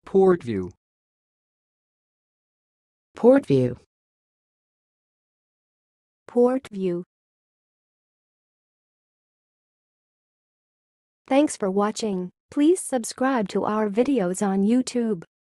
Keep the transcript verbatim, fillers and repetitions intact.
Poortview. Poortview. Poortview. Thanks for watching. Please subscribe to our videos on YouTube.